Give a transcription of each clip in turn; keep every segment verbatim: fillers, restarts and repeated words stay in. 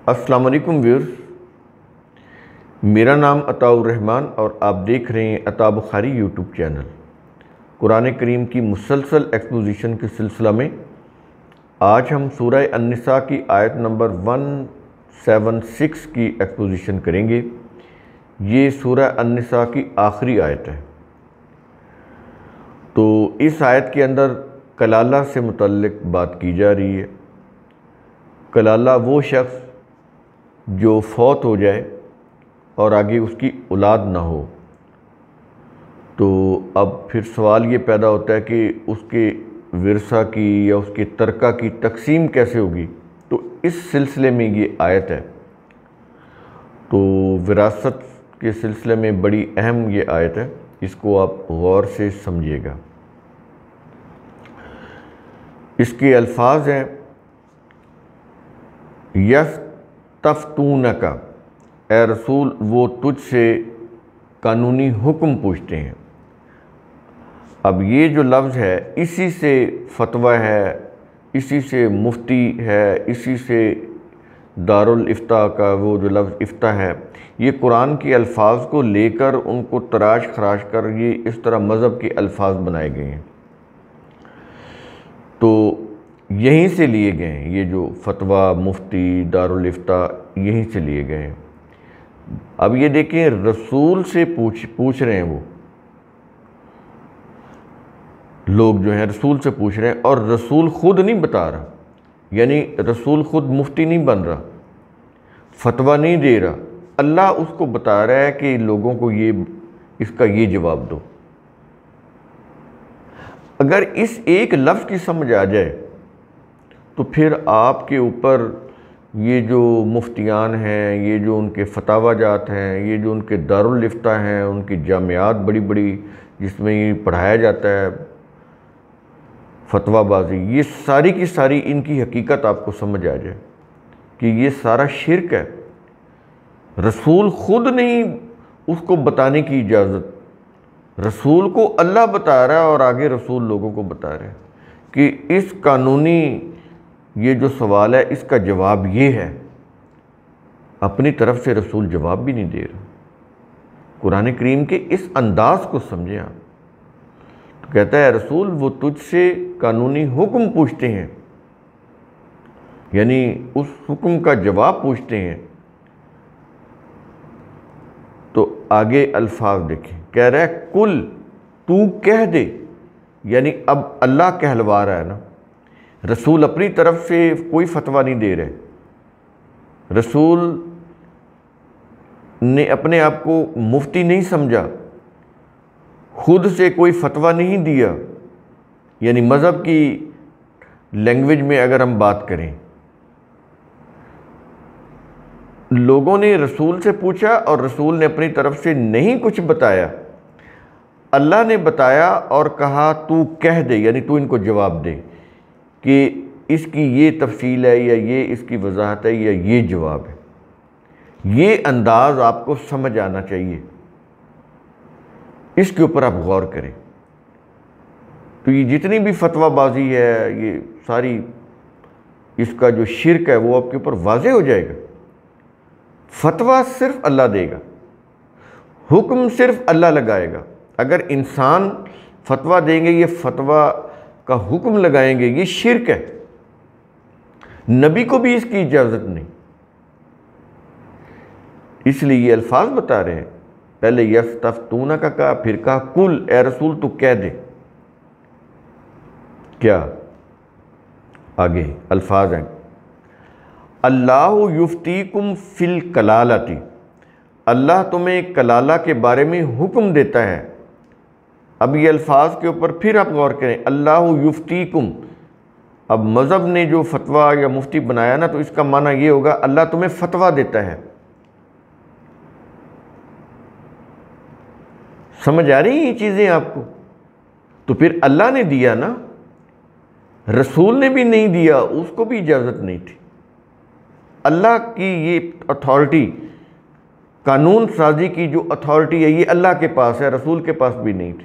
السلام علیکم ویورز، میرا نام عطاء الرحمن اور آپ دیکھ رہے ہیں عطاء بخاری یوٹیوب چینل۔ قرآن کریم کی مسلسل ایکسپوزیشن کے سلسلہ میں آج ہم سورہ النساء کی آیت نمبر ایک سو چھہتر کی ایکسپوزیشن کریں گے۔ یہ سورہ النساء کی آخری آیت ہے۔ تو اس آیت کے اندر کلالہ سے متعلق بات کی جا رہی ہے۔ کلالہ وہ شخص جو فوت ہو جائے اور آگے اس کی اولاد نہ ہو، تو اب پھر سوال یہ پیدا ہوتا ہے کہ اس کے ورثہ کی یا اس کے ترکہ کی تقسیم کیسے ہوگی۔ تو اس سلسلے میں یہ آیت ہے۔ تو وراثت کے سلسلے میں بڑی اہم یہ آیت ہے، اس کو آپ غور سے سمجھیے گا۔ اس کے الفاظ ہیں یستفتونک، اے رسول وہ تجھ سے قانونی حکم پوچھتے ہیں۔ اب یہ جو لفظ ہے اسی سے فتویٰ ہے، اسی سے مفتی ہے، اسی سے دارالافتاء کا وہ جو لفظ افتاء ہے، یہ قرآن کے الفاظ کو لے کر ان کو تراش خراش کر یہ اس طرح مذہب کے الفاظ بنائے گئے ہیں۔ تو یہیں سے لیے گئے ہیں، یہ جو فتویٰ، مفتی، دارالافتاء یہیں سے لیے گئے ہیں۔ اب یہ دیکھیں، رسول سے پوچھ پوچھ رہے ہیں، وہ لوگ جو ہیں رسول سے پوچھ رہے ہیں، اور رسول خود نہیں بتا رہا، یعنی رسول خود مفتی نہیں بن رہا، فتویٰ نہیں دے رہا، اللہ اس کو بتا رہا ہے کہ لوگوں کو یہ اس کا یہ جواب دو۔ اگر اس ایک لفظ کی سمجھ آ جائے تو پھر آپ کے اوپر یہ جو مفتیان ہیں، یہ جو ان کے فتاوی جات ہیں، یہ جو ان کے دارالافتاء ہیں، ان کی جامعات بڑی بڑی جس میں یہ پڑھایا جاتا ہے فتویٰ بازی، یہ ساری کی ساری ان کی حقیقت آپ کو سمجھ آ جائے کہ یہ سارا شرک ہے۔ رسول خود نہیں اس کو بتانے کی اجازت، رسول کو اللہ بتا رہا ہے اور آگے رسول لوگوں کو بتا رہا ہے کہ اس قانونی یہ جو سوال ہے اس کا جواب یہ ہے۔ اپنی طرف سے رسول جواب بھی نہیں دے رہا۔ قرآن کریم کے اس انداز کو سمجھیں آپ۔ تو کہتا ہے رسول وہ تجھ سے قانونی حکم پوچھتے ہیں، یعنی اس حکم کا جواب پوچھتے ہیں۔ تو آگے الفاظ دیکھیں، کہہ رہا ہے کل تو کہہ دے، یعنی اب اللہ کہلوا رہا ہے نا، رسول اپنی طرف سے کوئی فتویٰ نہیں دے رہے، رسول نے اپنے آپ کو مفتی نہیں سمجھا، خود سے کوئی فتویٰ نہیں دیا، یعنی مذہب کی لینگویج میں اگر ہم بات کریں، لوگوں نے رسول سے پوچھا اور رسول نے اپنی طرف سے نہیں کچھ بتایا، اللہ نے بتایا اور کہا تو کہہ دے، یعنی تو ان کو جواب دے کہ اس کی یہ تفصیل ہے یا یہ اس کی وضاحت ہے یا یہ جواب ہے۔ یہ انداز آپ کو سمجھ آنا چاہیے، اس کے اوپر آپ غور کریں۔ تو یہ جتنی بھی فتویٰ بازی ہے، یہ ساری اس کا جو شرک ہے وہ آپ کے اوپر واضح ہو جائے گا۔ فتویٰ صرف اللہ دے گا، حکم صرف اللہ لگائے گا۔ اگر انسان فتویٰ دیں گے، یہ فتویٰ کا حکم لگائیں گے، یہ شرک ہے، نبی کو بھی اس کی اجازت نہیں۔ اس لیے یہ الفاظ بتا رہے ہیں، پہلے یستفتونک کا کہا، پھر کہا کل اے رسول تو کہہ دے۔ کیا آگے الفاظ ہیں، اللہ یفتیکم فی الکلالۃ، اللہ تمہیں کلالہ کے بارے میں حکم دیتا ہے۔ اب یہ الفاظ کے اوپر پھر آپ غور کریں، اللہ یفتیکم، اب مذہب نے جو فتویٰ یا مفتی بنایا نا، تو اس کا معنی یہ ہوگا اللہ تمہیں فتویٰ دیتا ہے۔ سمجھ آ رہی ہیں یہ چیزیں آپ کو؟ تو پھر اللہ نے دیا نا، رسول نے بھی نہیں دیا، اس کو بھی اجازت نہیں تھی۔ اللہ کی یہ اتھارٹی، قانون سازی کی جو اتھارٹی ہے، یہ اللہ کے پاس ہے، رسول کے پاس بھی نہیں تھی۔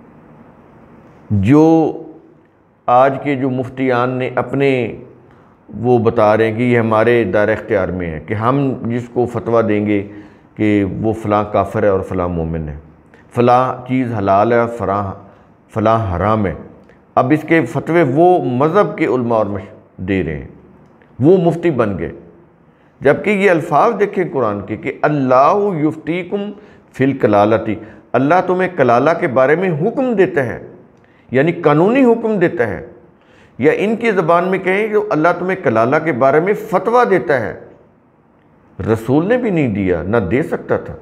جو آج کے جو مفتیان نے اپنے وہ بتا رہے ہیں کہ یہ ہمارے دائرہ اختیار میں ہے کہ ہم جس کو فتویٰ دیں گے کہ وہ فلاں کافر ہے اور فلاں مومن ہے، فلاں چیز حلال ہے اور فلاں فلاں حرام ہے، اب اس کے فتوے وہ مذہب کے علماء اور دے رہے ہیں، وہ مفتی بن گئے. جبکہ یہ الفاظ دیکھیں قرآن کے کہ اللہ یفتیکم فی الکلالتی، اللہ تمہیں کلالہ کے بارے میں حکم دیتا ہے، یعنی قانونی حکم دیتا ہے، یا ان کی زبان میں کہیں کہ اللہ تمہیں کلالہ کے بارے میں فتویٰ دیتا ہے. رسول نے بھی نہیں دیا، نہ دے سکتا تھا.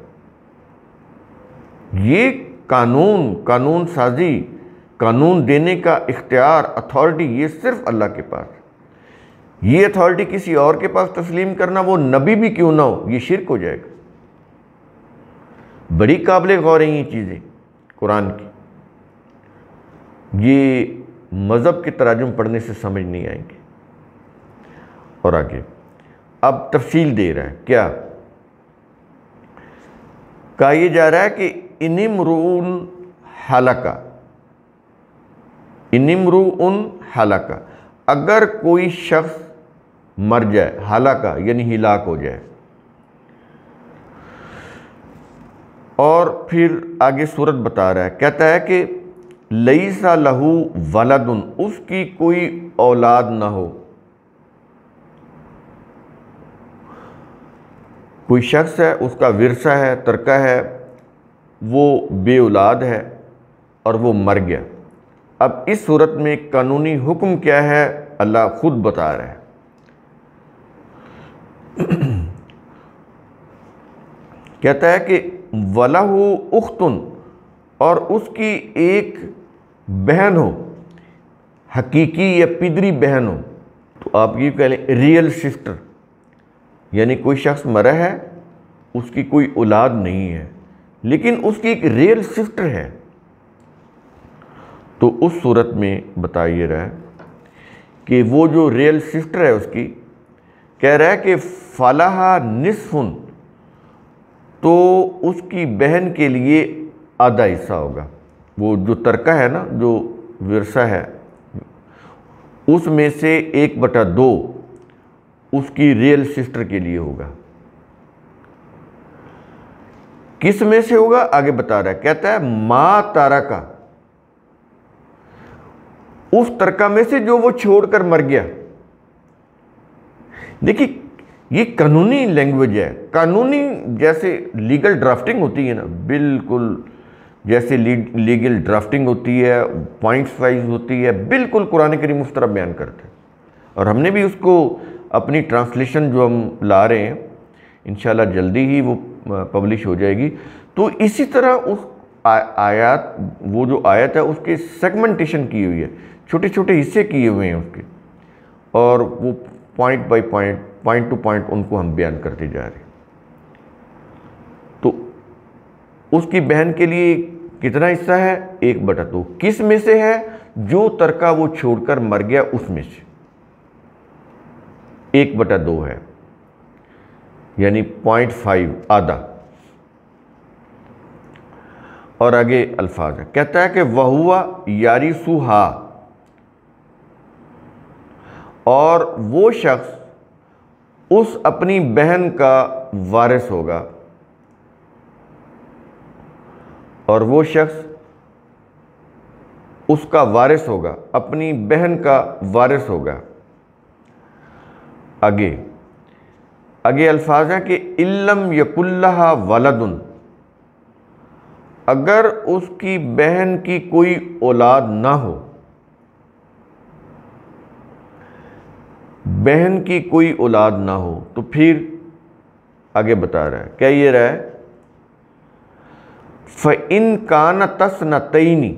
یہ قانون قانون سازی، قانون دینے کا اختیار، اتھارٹی، یہ صرف اللہ کے پاس. یہ اتھارٹی کسی اور کے پاس تسلیم کرنا، وہ نبی بھی کیوں نہ ہو، یہ شرک ہو جائے گا. بڑی قابل غور ہیں یہ چیزیں قرآن کی. یہ مذہب کے تراجم پڑھنے سے سمجھ نہیں آئیں گے. اور آگے اب تفصیل دے رہا ہے. کیا کہا یہ جا رہا ہے کہ ان امرؤن ہلکا، ان امرؤن ہلکا، اگر کوئی شخص مر جائے، ہلاکا یعنی ہلاک ہو جائے. اور پھر آگے سورت بتا رہا ہے، کہتا ہے کہ لیس لہو ولد، اس کی کوئی اولاد نہ ہو. کوئی شخص ہے، اس کا ورثہ ہے، ترکہ ہے، وہ بے اولاد ہے اور وہ مر گیا. اب اس صورت میں قانونی حکم کیا ہے اللہ خود بتا رہا ہے. کہتا ہے کہ وَلَهُ أُخْتٌ، اور اس کی ایک بہن ہو، حقیقی یا پدری بہن ہو. تو آپ یہ کہہ لیں ریئل سسٹر، یعنی کوئی شخص مرا ہے، اس کی کوئی اولاد نہیں ہے، لیکن اس کی ایک ریئل سسٹر ہے. تو اس صورت میں بتا یہ رہا ہے کہ وہ جو ریئل سسٹر ہے اس کی، کہہ رہا ہے کہ فَلَهَا نِصْفٌ، تو اس کی بہن کے لیے آدھا حصہ ہوگا. وہ جو ترکہ ہے نا، جو ورثہ ہے، اس میں سے ایک بٹا دو اس کی ریئل سسٹر کے لیے ہوگا. کس میں سے ہوگا آگے بتا رہا ہے. کہتا ہے ما تارکا، اس ترکہ میں سے جو وہ چھوڑ کر مر گیا. دیکھیے یہ قانونی لینگویج ہے، قانونی جیسے لیگل ڈرافٹنگ ہوتی ہے نا، بالکل جیسے لیگل ڈرافٹنگ ہوتی ہے، پوائنٹس وائز ہوتی ہے، بالکل قرآن کریم اس طرح بیان کرتے ہیں. اور ہم نے بھی اس کو اپنی ٹرانسلیشن جو ہم لا رہے ہیں انشاءاللہ جلدی ہی وہ پبلش ہو جائے گی. تو اسی طرح اس آیات، وہ جو آیت ہے اس کے سیگمنٹیشن کی ہوئی ہے، چھوٹے چھوٹے حصے کیے ہوئے ہیں اس کے، اور وہ point by point, point to point ان کو ہم بیان کرتے جا رہے ہیں. تو اس کی بہن کے لیے کتنا حصہ ہے؟ ایک بٹا دو. کس میں سے ہے؟ جو ترکہ وہ چھوڑ کر مر گیا اس میں سے ایک بٹا دو ہے، یعنی پوائنٹ فائیو، آدھا. اور آگے الفاظ ہے، کہتا ہے کہ وَهُوَ يَرِثُهَا، اور وہ شخص اس اپنی بہن کا وارث ہوگا، اور وہ شخص اس کا وارث ہوگا، اپنی بہن کا وارث ہوگا. آگے آگے الفاظ ہیں کہ اِلَّمْ يَكُنْ لَهَا وَلَدٌ، اگر اس کی بہن کی کوئی اولاد نہ ہو، بہن کی کوئی اولاد نہ ہو، تو پھر آگے بتا رہا ہے، کیا یہ رہا ہے فَإِن كَانَتَا اثْنَتَيْنِ،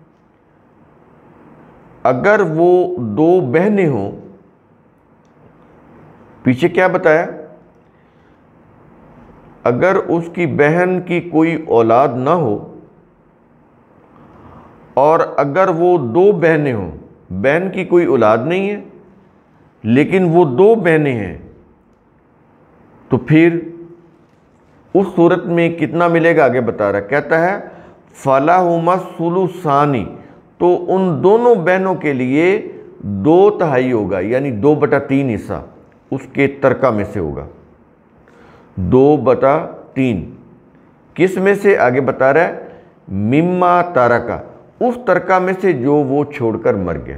اگر وہ دو بہنیں ہوں. پیچھے کیا بتایا؟ اگر اس کی بہن کی کوئی اولاد نہ ہو، اور اگر وہ دو بہنیں ہوں، بہن کی کوئی اولاد نہیں ہے لیکن وہ دو بہنیں ہیں، تو پھر اس صورت میں کتنا ملے گا آگے بتا رہا ہے. کہتا ہے فَلَهُمَا الثُّلُثَانِ، تو ان دونوں بہنوں کے لیے دو تہائی ہوگا، یعنی دو بٹا تین حصہ اس کے ترکہ میں سے ہوگا، دو بٹا تین کس میں سے؟ آگے بتا رہا ہے مما تارکا، اس ترکہ میں سے جو وہ چھوڑ کر مر گیا۔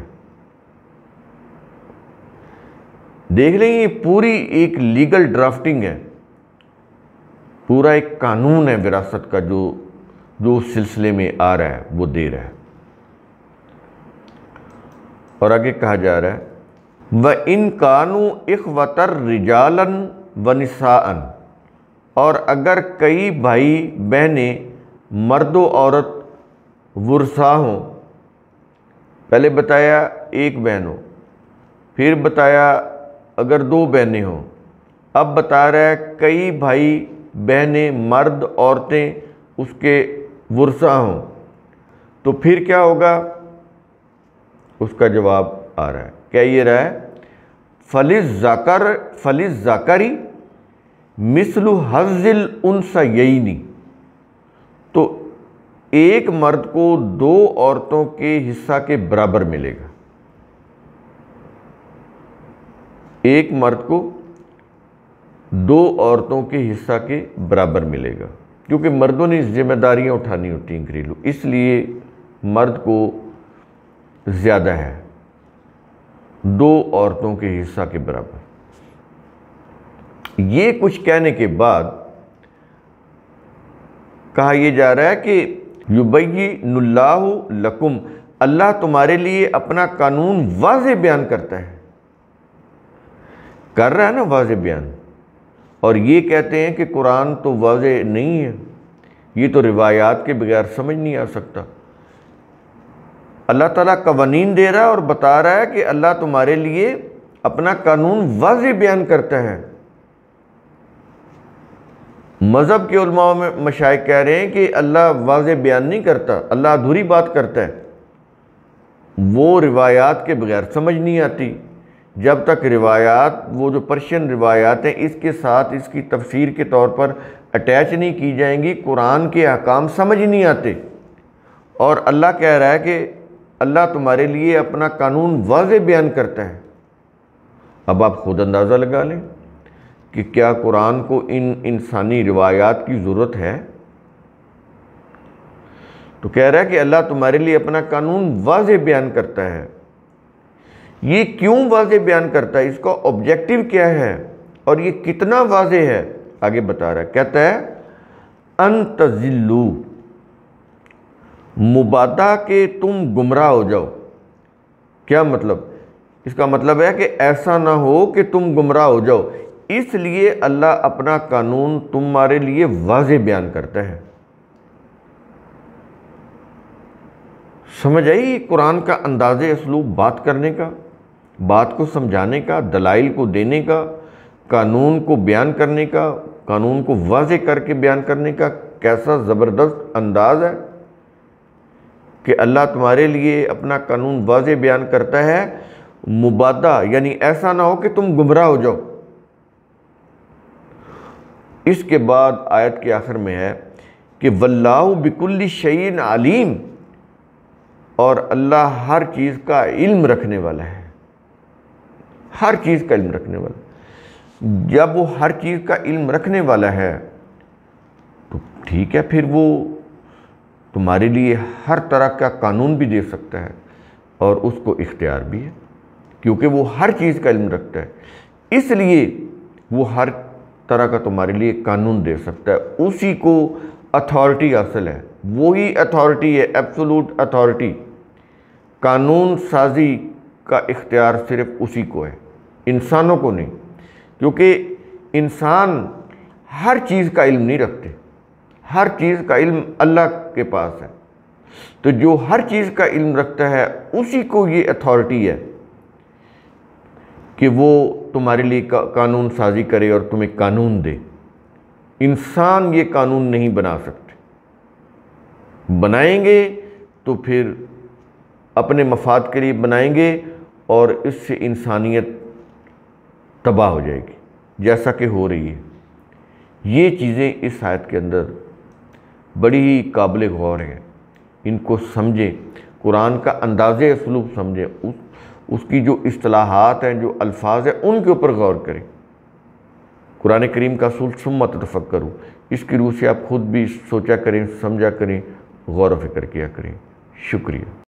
دیکھ لیں یہ پوری ایک لیگل ڈرافٹنگ ہے، پورا ایک قانون ہے وراثت کا جو جو اس سلسلے میں آ رہا ہے وہ دے رہا ہے۔ اور آگے کہا جا رہا ہے وَإِن كَانُوا إِخْوَةً رِجَالًا وَنِسَاءً، اور اگر کئی بھائی بہنیں مرد و عورت ورثاء ہوں، پہلے بتایا ایک بہن ہو، پھر بتایا اگر دو بہنیں ہوں، اب بتا رہا ہے کئی بھائی بہنیں مرد عورتیں اس کے ورثاء ہوں، تو پھر کیا ہوگا؟ اس کا جواب آ رہا ہے، کیا یہ رہا ہے فَلِلذَّكَرِ فَلِلذَّكَرِ مِثْلُ حَظِّ الْأُنثَيَيْنِ، تو ایک مرد کو دو عورتوں کے حصہ کے برابر ملے گا، ایک مرد کو دو عورتوں کے حصہ کے برابر ملے گا، کیونکہ مردوں نے ذمہ داریاں اٹھانی ہوتی ہیں گھریلو، اس لیے مرد کو زیادہ ہے، دو عورتوں کے حصہ کے برابر۔ یہ کچھ کہنے کے بعد کہا یہ جا رہا ہے کہ یبین اللہ لکم، اللہ تمہارے لیے اپنا قانون واضح بیان کرتا ہے، کر رہا ہے نا واضح بیان، اور یہ کہتے ہیں کہ قرآن تو واضح نہیں ہے، یہ تو روایات کے بغیر سمجھ نہیں آ سکتا۔ اللہ تعالیٰ قوانین دے رہا ہے اور بتا رہا ہے کہ اللہ تمہارے لیے اپنا قانون واضح بیان کرتا ہے۔ مذہب کے علماء میں مشائخ کہہ رہے ہیں کہ اللہ واضح بیان نہیں کرتا، اللہ ادھوری بات کرتا ہے، وہ روایات کے بغیر سمجھ نہیں آتی۔ جب تک روایات، وہ جو پرشین روایات ہیں، اس کے ساتھ اس کی تفسیر کے طور پر اٹیچ نہیں کی جائیں گی، قرآن کے احکام سمجھ نہیں آتے۔ اور اللہ کہہ رہا ہے کہ اللہ تمہارے لیے اپنا قانون واضح بیان کرتا ہے۔ اب آپ خود اندازہ لگا لیں کہ کیا قرآن کو ان انسانی روایات کی ضرورت ہے؟ تو کہہ رہا ہے کہ اللہ تمہارے لیے اپنا قانون واضح بیان کرتا ہے۔ یہ کیوں واضح بیان کرتا ہے؟ اس کا آبجیکٹیو کیا ہے اور یہ کتنا واضح ہے؟ آگے بتا رہا ہے، کہتا ہے ان تضلوا، مبادا کہ تم گمراہ ہو جاؤ۔ کیا مطلب؟ اس کا مطلب ہے کہ ایسا نہ ہو کہ تم گمراہ ہو جاؤ، اس لیے اللہ اپنا قانون تمہارے لیے واضح بیان کرتا ہے۔ سمجھ آئی قرآن کا انداز اسلوب بات کرنے کا، بات کو سمجھانے کا، دلائل کو دینے کا، قانون کو بیان کرنے کا، قانون کو واضح کر کے بیان کرنے کا کیسا زبردست انداز ہے کہ اللہ تمہارے لیے اپنا قانون واضح بیان کرتا ہے۔ مبادا یعنی ایسا نہ ہو کہ تم گمراہ ہو جاؤ۔ اس کے بعد آیت کے آخر میں ہے کہ واللہ بکل شیء علیم، اور اللہ ہر چیز کا علم رکھنے والا ہے، ہر چیز کا علم رکھنے والا۔ جب وہ ہر چیز کا علم رکھنے والا ہے تو ٹھیک ہے، پھر وہ تمہارے لیے ہر طرح کا قانون بھی دے سکتا ہے اور اس کو اختیار بھی ہے، کیونکہ وہ ہر چیز کا علم رکھتا ہے، اس لیے وہ ہر طرح کا تمہارے لیے قانون دے سکتا ہے۔ اسی کو اتھارٹی حاصل ہے، وہی اتھارٹی ہے، ایبسولوٹ اتھارٹی۔ قانون سازی کا اختیار صرف اسی کو ہے، انسانوں کو نہیں، کیونکہ انسان ہر چیز کا علم نہیں رکھتے، ہر چیز کا علم اللہ کے پاس ہے۔ تو جو ہر چیز کا علم رکھتا ہے اسی کو یہ اتھارٹی ہے کہ وہ تمہارے لیے قانون سازی کرے اور تمہیں قانون دے۔ انسان یہ قانون نہیں بنا سکتے، بنائیں گے تو پھر اپنے مفاد کے لیے بنائیں گے اور اس سے انسانیت تباہ ہو جائے گی، جیسا کہ ہو رہی ہے۔ یہ چیزیں اس آیت کے اندر بڑی ہی قابل غور ہیں، ان کو سمجھیں، قرآن کا انداز اسلوب سمجھیں، اس اس کی جو اصطلاحات ہیں، جو الفاظ ہیں، ان کے اوپر غور کریں۔ قرآن کریم کا اصول ثم تفکروا، اس کی روح سے آپ خود بھی سوچا کریں، سمجھا کریں، غور و فکر کیا کریں۔ شکریہ۔